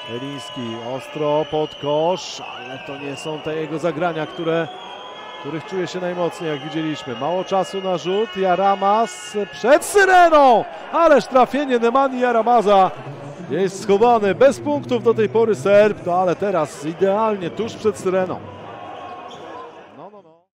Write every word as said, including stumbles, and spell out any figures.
Eliński ostro pod kosz, ale to nie są te jego zagrania, które, których czuje się najmocniej, jak widzieliśmy. Mało czasu na rzut. Jaramas przed syreną, ależ trafienie Nemani Jaramaza. Jest schowany bez punktów do tej pory Serb, no ale teraz idealnie tuż przed syreną.